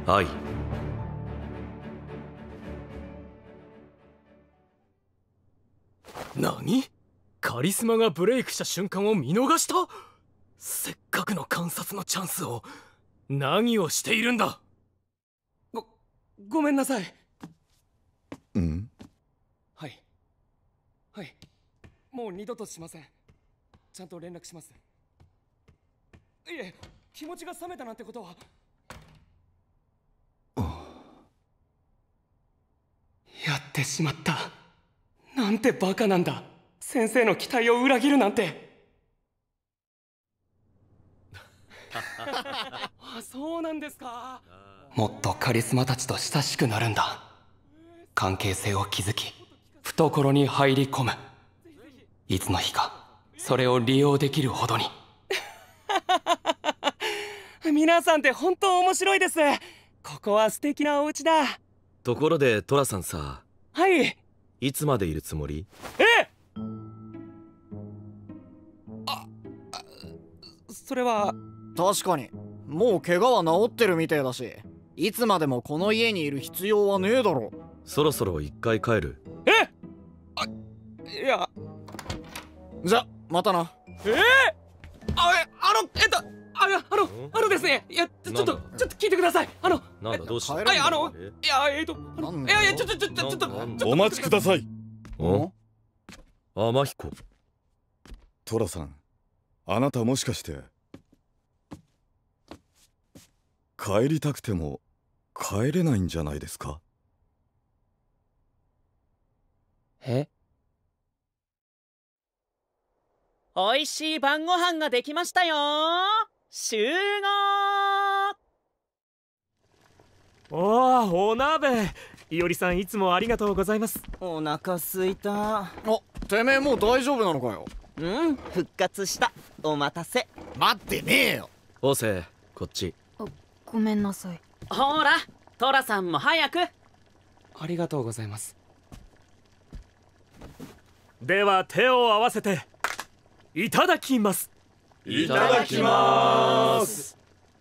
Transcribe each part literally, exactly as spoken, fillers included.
はい。 何？カリスマがブレイクした瞬間を見逃した？せっかくの観察のチャンスを何をしているんだ。ご、ごめんなさい。 うん？ はいはい、もう二度としません。ちゃんと連絡します。いえ、気持ちが冷めたなんてことは。やってしまった。なんてバカなんだ。先生の期待を裏切るなんて。あ、そうなんですか。もっとカリスマたちと親しくなるんだ。関係性を築き、懐に入り込む。いつの日かそれを利用できるほどに。皆さんって本当面白いです。ここは素敵なお家だ。 ところでトラさんさ。 はい。 いつまでいるつもり？ え？あ、あ、それは確かにもう怪我は治ってるみてえだし、いつまでもこの家にいる必要はねえだろ。 そろそろ一回帰る。 え？あ、いや、 じゃまたな。 えー、あえあのえっとああのあのですね、いやちょっとちょっと聞いてください。あのなんだどうした？ いやあのいやえっといやいやちょっとちょっとちょっとお待ちください。 お？天彦。 トラさん、あなたもしかして帰りたくても帰れないんじゃないですか？ え？ おいしい晩ご飯ができましたよ。集合。 おお、お鍋。いおりさん、いつもありがとうございます。 お腹すいた。 あ、てめえもう大丈夫なのかよ。 うん、復活した。お待たせ。 待ってねえよ。 おせ、こっち。 ごめんなさい。 ほら、トラさんも早く。 ありがとうございます。では手を合わせていただきます。 いただきます。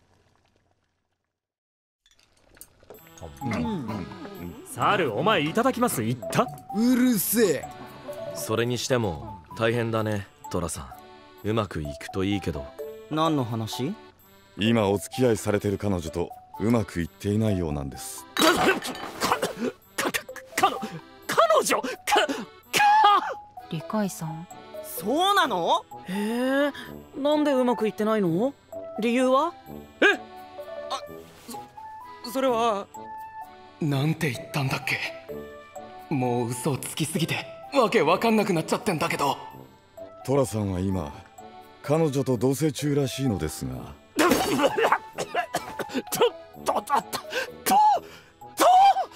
サル、お前いただきます言った？ うるせえ。 それにしても大変だね、トラさん。うまくいくといいけど。 何の話？ 今お付き合いされてる彼女とうまくいっていないようなんです。 かかかかの彼女かか理解さん。 そうなの？ へえ、なんでうまくいってないの？理由は？ え？あ、そ、それはなんて言ったんだっけ。もう嘘をつきすぎてわけわかんなくなっちゃってんだけど。 トラさんは今彼女と同棲中らしいのですが。 ととととととと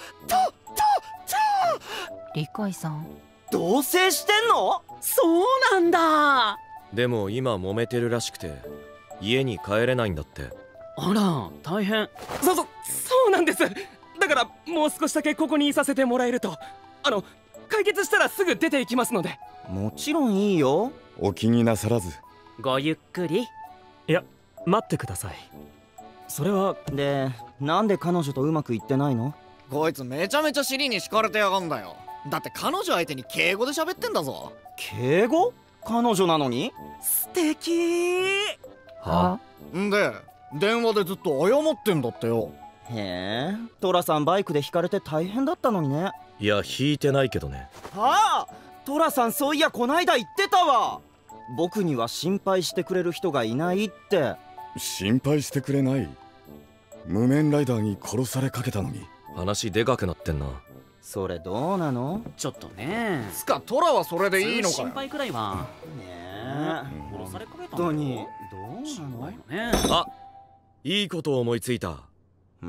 理解さん。 同棲してんの？ そうなんだ。 でも今揉めてるらしくて家に帰れないんだって。 あら、大変。 そそそうなんです。だからもう少しだけここにいさせてもらえると、あの解決したらすぐ出ていきますので。 もちろんいいよ。 お気になさらず。 ごゆっくり。 いや、待ってください。それは。 で、なんで彼女とうまくいってないの？ こいつめちゃめちゃ尻に敷かれてやがんだよ。だって彼女相手に敬語で喋ってんだぞ。 敬語？彼女なのに？ 素敵。 は？ んで電話でずっと謝ってんだってよ。 へえ、トラさんバイクで引かれて大変だったのにね。 いや、引いてないけどね。 ああ、トラさんそういやこないだ言ってたわ。僕には心配してくれる人がいないって。 心配してくれない？無面ライダーに殺されかけたのに。 話でかくなってんな。 それどうなの？ ちょっとね。 つかトラはそれでいいのかよ。 心配くらいは。 ねえ、 殺されかけた本当にどうなのね。 あ、いいことを思いついた。 うん？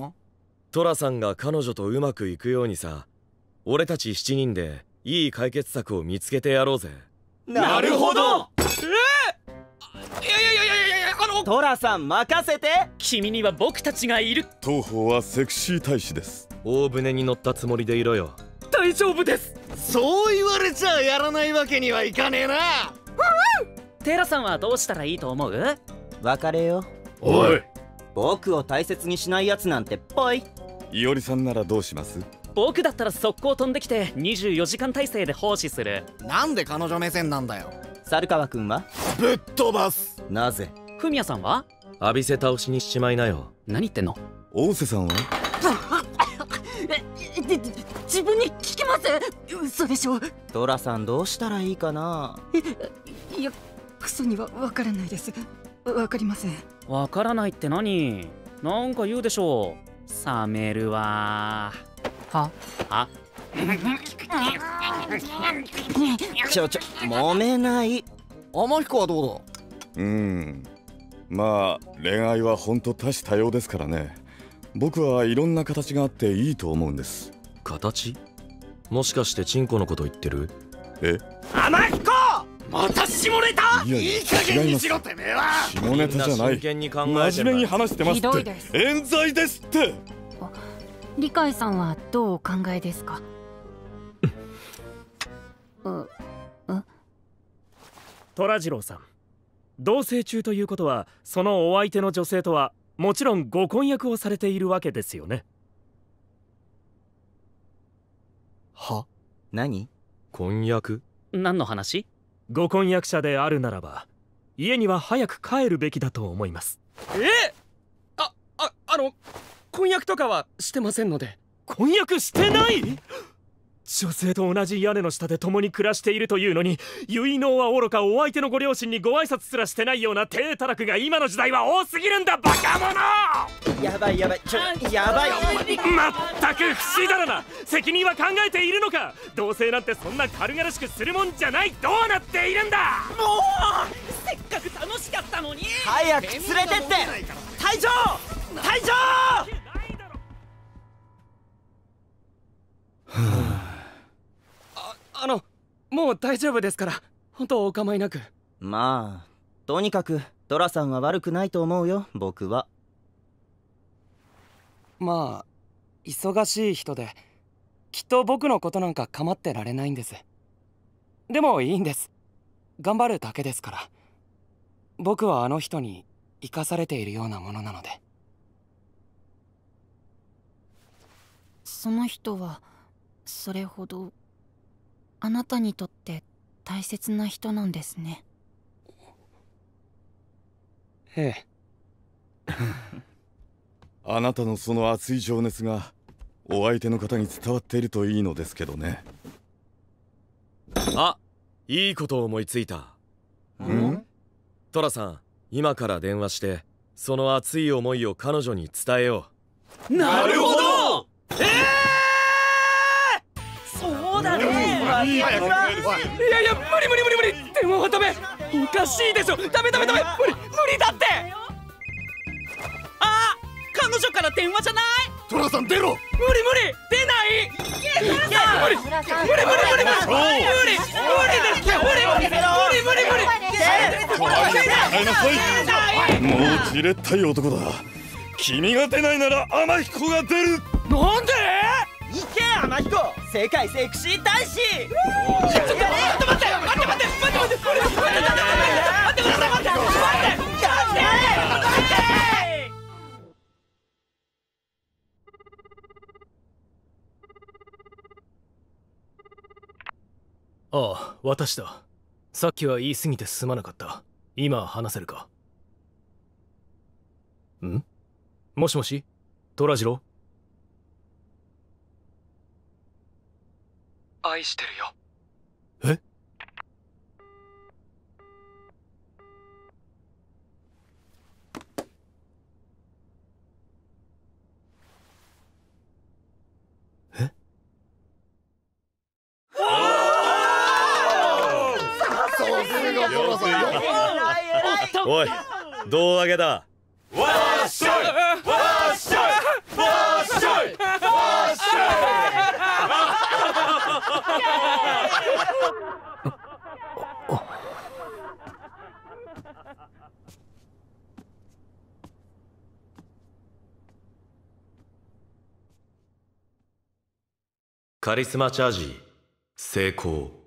トラさんが彼女とうまくいくようにさ、俺たち七人でいい解決策を見つけてやろうぜ。 なるほど。 えー、いやいやいやいやいやいや、あのトラさん任せて。 君には僕たちがいる。 当方はセクシー大使です。 大船に乗ったつもりでいろよ。 大丈夫です。 そう言われちゃやらないわけにはいかねえな。 テラさんはどうしたらいいと思う？ 別れよ。 おい、 僕を大切にしないやつなんてぽい。 いおりさんならどうします？ 僕だったら速攻飛んできてにじゅうよじかん体制で奉仕する。 なんで彼女目線なんだよ。 猿川くんは？ ぶっ飛ばす。 なぜ？ フミヤさんは？ 浴びせ倒しにしちまいなよ。 何言ってんの？ 大瀬さんは？ え、で、で自分に聞きます？嘘でしょ。 トラさんどうしたらいいかな。 いや、クソにはわからないです。わかりません。 わからないって何？なんか言うでしょう。冷めるわー。 は？ あちょちょ揉めない。 天彦はどうだ？ うーん、まあ恋愛はほんと多種多様ですからね。僕はいろんな形があっていいと思うんです。 形？もしかしてチンコのこと言ってる？ え？ 天彦！ また下ネタ？ いやいや、 いい加減にしろてめえは。 下ネタじゃない。 真剣に考えてんだ。 真面目に話してますひどっていです。 冤罪ですって。 理解さんはどうお考えですか？う、う虎次郎さん、同棲中ということはそのお相手の女性とはもちろんご婚約をされているわけですよね。 は？ 何？ 婚約？ 何の話？ ご婚約者であるならば家には早く帰るべきだと思います。 え？あ、あ、あの婚約とかはしてませんので。 婚約してない？女性と同じ屋根の下で共に暮らしているというのに、結納はおろかお相手のご両親にご挨拶すらしてないような体たらくが今の時代は多すぎるんだ、バカ者！ やばいやばい、ちょやばい。 まったく不思だらな。責任は考えているのか？同棲なんてそんな軽々しくするもんじゃない。どうなっているんだ！ もうせっかく楽しかったのに。 早く連れてって。隊長！隊長！ あのもう大丈夫ですから、本当お構いなく。 まあとにかくトラさんは悪くないと思うよ、僕は。 まあ忙しい人できっと僕のことなんか構ってられないんです。でもいいんです、頑張るだけですから。僕はあの人に生かされているようなものなので。 その人はそれほどあなたにとって大切な人なんですね。 ええ。 あなたのその熱い情熱がお相手の方に伝わっているといいのですけどね。 あ、いいことを思いついた。 ん？ トラさん、今から電話してその熱い思いを彼女に伝えよう。 なるほど。ええー、そうだね。 いやいや、無理無理無理無理。電話はダメ。おかしいでしょ。ダメダメダメ。無理無理だって。 あ、彼女から電話じゃない？ トラさん出ろ。 無理無理出ない。無理無理無理無理無理無理無理無理無理無理ですよ。無理無理無理無理無理。 変えなさい。もうじれったい男だ。君が出ないなら天彦が出る。 なんで？ いけ天彦、世界セクシー大使。 ちょっと待って待って待って待って待って待って待って待って待って待って待ってああ、私だ。さっきは言い過ぎてすまなかった。今話せるか？ん？もしもし、虎次郎？ 愛してるよ。 え？え？ おい、胴上げだ。 わっしょいわっしょいわっしょいわっしょカリスマチャージ成功。